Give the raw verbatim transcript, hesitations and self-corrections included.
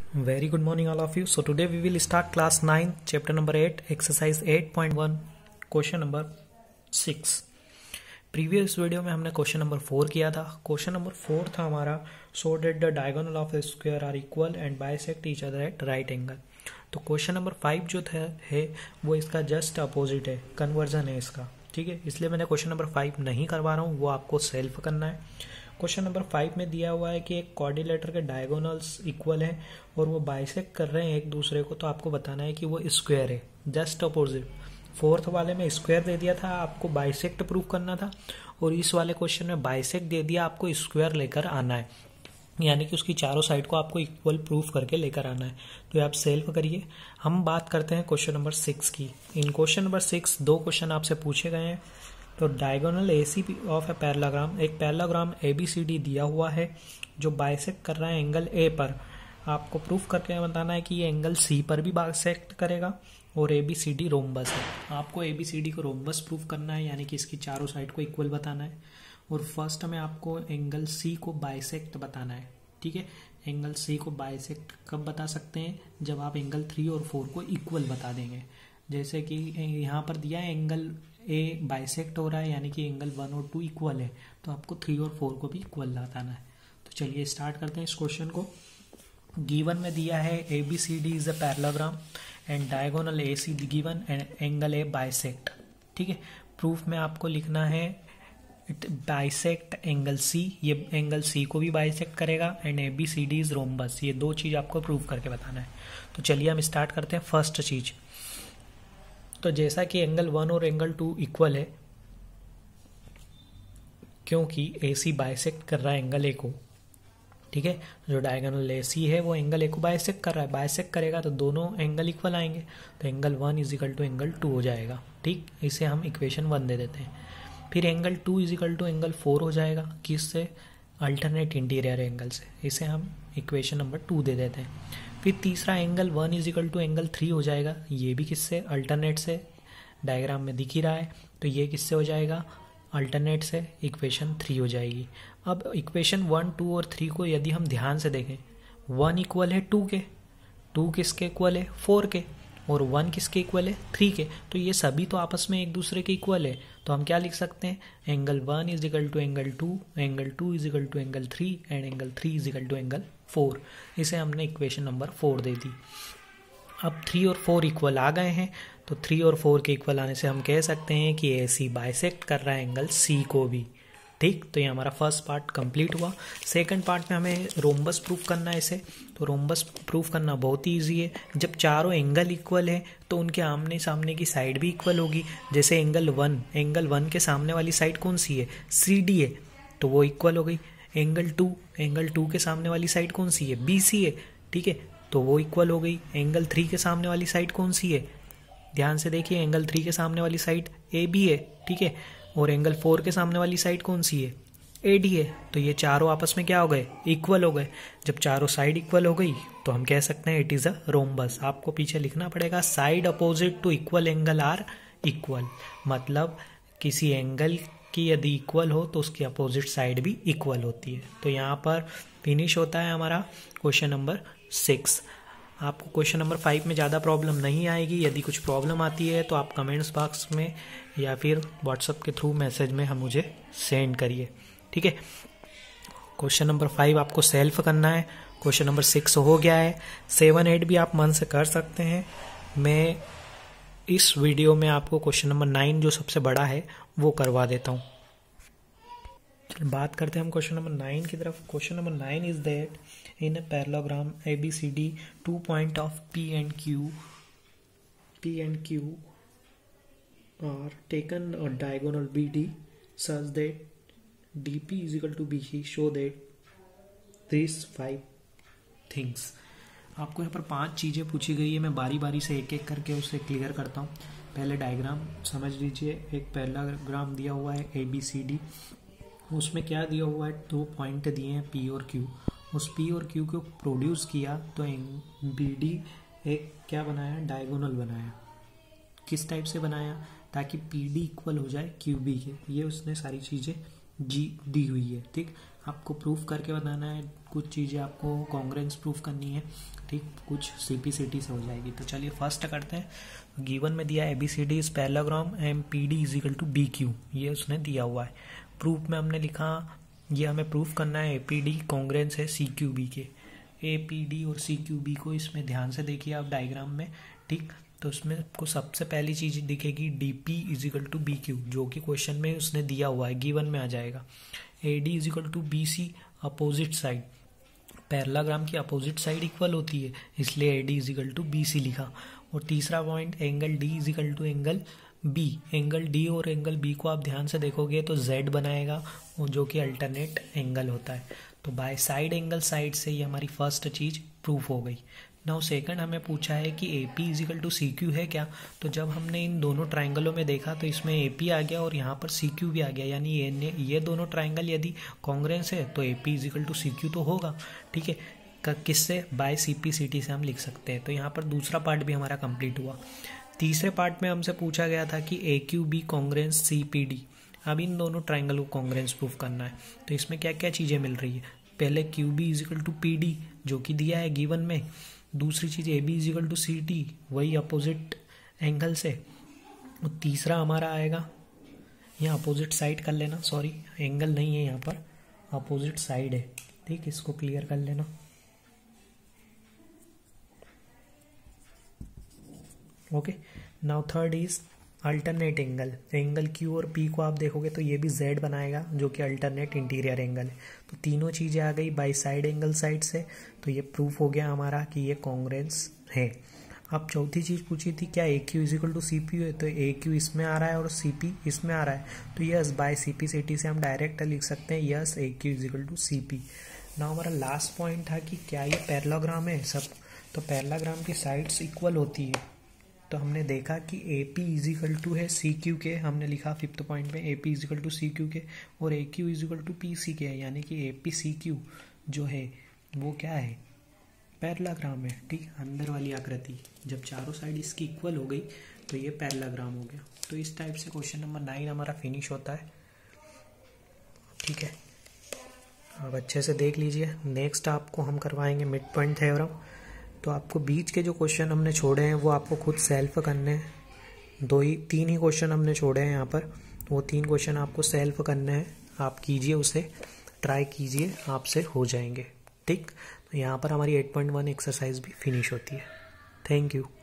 Very good morning all of you. So today we will start class nine, chapter number eight, exercise eight point one, question number six. Previous video में हमने question number four किया था. Question number four था हमारा so that the diagonal of a square are equal and bisect each other at right angle. तो question number five जो था है वो इसका जस्ट अपोजिट है, कन्वर्जन है इसका. ठीक है, इसलिए मैंने क्वेश्चन नंबर फाइव नहीं करवा रहा हूँ, वो आपको सेल्फ करना है. क्वेश्चन नंबर फाइव में दिया हुआ है कि एक क्वाड्रिलेटर के डायगोनल्स इक्वल हैं और वो बाइसेक्ट कर रहे हैं एक दूसरे को, तो आपको बताना है कि वो स्क्वायर है, जस्ट अपोजिट. फोर्थ वाले में स्क्वायर दे दिया था, आपको बाइसेक्ट प्रूव करना था, और इस वाले क्वेश्चन में बाइसेक्ट दे दिया, आपको स्क्वायर लेकर आना है, यानी कि उसकी चारों साइड को आपको इक्वल प्रूफ करके लेकर आना है. तो ये आप सेल्फ करिए. हम बात करते हैं क्वेश्चन नंबर सिक्स की. इन क्वेश्चन नंबर सिक्स दो क्वेश्चन आपसे पूछे गए हैं. तो diagonal AC of a parallelogram, एक पैरेललोग्राम एबीसीडी दिया हुआ है जो बाइसेक्ट कर रहा है एंगल ए पर. आपको प्रूफ करके बताना है कि ये एंगल सी पर भी बाइसेक्ट करेगा और एबीसीडी रोम्बस है. आपको एबीसीडी को रोम्बस प्रूफ करना है, यानी कि इसकी चारों साइड को इक्वल बताना है. और फर्स्ट में आपको एंगल सी को बाइसेक्ट बताना है. ठीक है, एंगल सी को बाइसेक्ट कब बता सकते हैं? जब आप एंगल थ्री और फोर को इक्वल बता देंगे. जैसे कि यहाँ पर दिया है एंगल ए बाइसेक्ट हो रहा है, यानी कि एंगल वन और टू इक्वल है, तो आपको थ्री और फोर को भी इक्वल बताना है. तो चलिए स्टार्ट करते हैं इस क्वेश्चन को. गिवन में दिया है A B C D is a parallelogram and diagonal A C given and angle A bisect. ठीक है, प्रूफ में आपको लिखना है बाइसेक्ट एंगल सी, ये एंगल सी को भी बाइसेक्ट करेगा, and A B C D is rhombus. ये दो चीज आपको प्रूफ करके बताना है. तो चलिए हम स्टार्ट करते हैं फर्स्ट चीज. तो जैसा कि एंगल वन और एंगल टू इक्वल है, क्योंकि ए सी बाइसेक्ट कर रहा है एंगल ए को. ठीक है, जो डायगोनल ए सी है वो एंगल ए को बाइसेक्ट कर रहा है, बाइसेक्ट करेगा तो दोनों एंगल इक्वल आएंगे, तो angle one is equal to angle two हो जाएगा. ठीक, इसे हम इक्वेशन वन दे देते हैं. फिर angle two is equal to angle four हो जाएगा, किससे? अल्टरनेट इंटीरियर एंगल से. इसे हम इक्वेशन नंबर टू दे देते हैं. फिर तीसरा angle one is equal to angle three हो जाएगा, ये भी किससे? अल्टरनेट से. डायग्राम में दिख ही रहा है, तो ये किससे हो जाएगा? अल्टरनेट से. इक्वेशन थ्री हो जाएगी. अब इक्वेशन वन टू और थ्री को यदि हम ध्यान से देखें, वन इक्वल है टू के, टू किसके इक्वल है? फोर के, और वन किसके इक्वल है? थ्री के. तो ये सभी तो आपस में एक दूसरे के इक्वल है, तो हम क्या लिख सकते हैं? Angle one is equal to angle two, angle two is equal to angle three, and angle three is equal to angle four. इसे हमने इक्वेशन नंबर फोर दे दी. अब थ्री और फोर इक्वल आ गए हैं, तो थ्री और फोर के इक्वल आने से हम कह सकते हैं कि ए सी बाइसेक्ट कर रहा है एंगल सी को भी. ठीक, तो ये हमारा फर्स्ट पार्ट कंप्लीट हुआ. सेकंड पार्ट में हमें रोम्बस प्रूफ करना है इसे. तो रोम्बस प्रूफ करना बहुत ही ईजी है. जब चारों एंगल इक्वल है तो उनके आमने सामने की साइड भी इक्वल होगी. जैसे एंगल वन, एंगल वन के सामने वाली साइड कौन सी है? सी डी है, तो वो इक्वल हो गई. एंगल टू, एंगल टू के सामने वाली साइड कौन सी है? बी सी है. ठीक है, तो वो इक्वल हो गई. एंगल थ्री के सामने वाली साइड कौन सी है? ध्यान से देखिए, एंगल थ्री के सामने वाली साइड ए बी है. ठीक है, और एंगल फोर के सामने वाली साइड कौन सी है? ए डी है. तो ये चारों आपस में क्या हो गए? इक्वल हो गए. जब चारों साइड इक्वल हो गई तो हम कह सकते हैं इट इज अ रोम्बस. आपको पीछे लिखना पड़ेगा side opposite to equal angle are equal. मतलब किसी एंगल की यदि इक्वल हो तो उसकी अपोजिट साइड भी इक्वल होती है. तो यहाँ पर फिनिश होता है हमारा क्वेश्चन नंबर सिक्स. आपको क्वेश्चन नंबर फाइव में ज़्यादा प्रॉब्लम नहीं आएगी. यदि कुछ प्रॉब्लम आती है तो आप कमेंट्स बॉक्स में या फिर व्हाट्सएप के थ्रू मैसेज में हम मुझे सेंड करिए. ठीक है, क्वेश्चन नंबर फाइव आपको सेल्फ करना है. क्वेश्चन नंबर सिक्स हो गया है. सेवन एट भी आप मन से कर सकते हैं. मैं इस वीडियो में आपको क्वेश्चन नंबर नाइन जो सबसे बड़ा है वो करवा देता हूँ. बात करते हैं हम क्वेश्चन नंबर नाइन की तरफ. Question number nine is that in a parallelogram A B C D two point of P and Q P and Q are taken और diagonal B D such that D P is equal to B C. Show that this five things. आपको यहाँ पर पांच चीजें पूछी गई है. मैं बारी बारी से एक एक करके उसे क्लियर करता हूँ. पहले डायग्राम समझ लीजिए. एक पैरेललोग्राम दिया हुआ है ए बी सी डी. उसमें क्या दिया हुआ है? दो पॉइंट दिए हैं पी और क्यू. उस पी और क्यू को प्रोड्यूस किया तो बी डी एक क्या बनाया? डायगोनल बनाया. किस टाइप से बनाया? ताकि पी डी इक्वल हो जाए क्यू बी के. ये उसने सारी चीजें जी दी हुई है. ठीक, आपको प्रूफ करके बताना है, कुछ चीज़ें आपको कॉन्ग्रेंस प्रूफ करनी है, ठीक, कुछ सी पी सी टी से हो जाएगी। तो चलिए फर्स्ट करते हैं। गिवन में दिया A B C D is parallelogram M P D is equal to B Q, ये उसने दिया हुआ है। प्रूफ में हमने लिखा, ये हमें प्रूफ करना है ए पी डी कॉन्ग्रेंस है सी क्यू बी के। ए पी डी और सी क्यू बी को इसमें ध्यान से देखिए आप डायग्राम में, ठीक, तो उसमें आपको सबसे पहली चीज़ दिखेगी D P is equal to B Q, जो कि क्वेश्चन में उसने दिया हुआ है, गिवन में आ जाएगा। A D is equal to B C, opposite side, parallelogram की अपोजिट साइड इक्वल होती है, इसलिए A D is equal to B C लिखा। और तीसरा point, angle D is equal to angle B. Angle D और एंगल बी को आप ध्यान से देखोगे तो जेड बनाएगा, और जो कि अल्टरनेट एंगल होता है। तो बाय साइड एंगल साइड से ये हमारी फर्स्ट चीज़ प्रूफ हो गई। नाउ सेकंड हमें पूछा है कि A P is equal to C Q है क्या। तो जब हमने इन दोनों ट्राइंगलों में देखा तो इसमें ए पी आ गया और यहाँ पर सी क्यू भी आ गया, यानी ये ये दोनों ट्राइंगल यदि कॉन्ग्रेंस है तो A P is equal to C Q तो होगा, ठीक है। किससे? By C P C T से हम लिख सकते हैं। तो यहाँ पर दूसरा पार्ट भी हमारा कंप्लीट हुआ। तीसरे पार्ट में हमसे पूछा गया था कि A Q B congruence C P D. अब इन दोनों ट्राइंगल को कॉन्ग्रेंस प्रूफ करना है। तो इसमें क्या क्या चीज़ें मिल रही है? पहले Q B is equal to P D, जो कि दिया है गिवन में। दूसरी चीज़ A B is equal to C T, वही अपोजिट एंगल से। और तीसरा हमारा आएगा, यहाँ अपोजिट साइड कर लेना, सॉरी एंगल नहीं है यहाँ पर, अपोजिट साइड है, ठीक, इसको क्लियर कर लेना। Okay, now third is alternate angle. Angle Q और पी को आप देखोगे तो ये भी जेड बनाएगा, जो कि अल्टरनेट इंटीरियर एंगल है। तो तीनों चीज़ें आ गई बाई साइड एंगल साइड से, तो ये प्रूफ हो गया हमारा कि ये कॉन्ग्रेंस है। अब चौथी चीज़ पूछी थी क्या A Q is equal to C P है, तो ए क्यू इसमें आ रहा है और सी पी इसमें आ रहा है, तो yes by C P C T से हम डायरेक्ट लिख सकते हैं, yes A Q is equal to C P. Now हमारा लास्ट पॉइंट था कि क्या ये पैरेललोग्राम है सब। तो पैरेललोग्राम की साइड्स इक्वल होती है, तो हमने देखा कि A P is equal to है सी क्यू के, हमने लिखा फिफ्थ पॉइंट में A P is equal to C Q के, और A Q is equal to P C के, यानी कि ए पी सी क्यू जो है वो क्या है? पैरेललोग्राम है, ठीक। अंदर वाली आकृति जब चारों साइड इसकी इक्वल हो गई तो ये पैरेललोग्राम हो गया। तो इस टाइप से क्वेश्चन नंबर नाइन हमारा फिनिश होता है, ठीक है। अब अच्छे से देख लीजिए, नेक्स्ट आपको हम करवाएंगे मिड पॉइंट थ्योरम। तो आपको बीच के जो क्वेश्चन हमने छोड़े हैं वो आपको खुद सेल्फ करने हैं। दो ही तीन ही क्वेश्चन हमने छोड़े हैं यहाँ पर, वो तीन क्वेश्चन आपको सेल्फ करने हैं। आप कीजिए, उसे ट्राई कीजिए, आपसे हो जाएंगे, ठीक। तो यहाँ पर हमारी एट पॉइंट वन एक्सरसाइज भी फिनिश होती है। Thank you.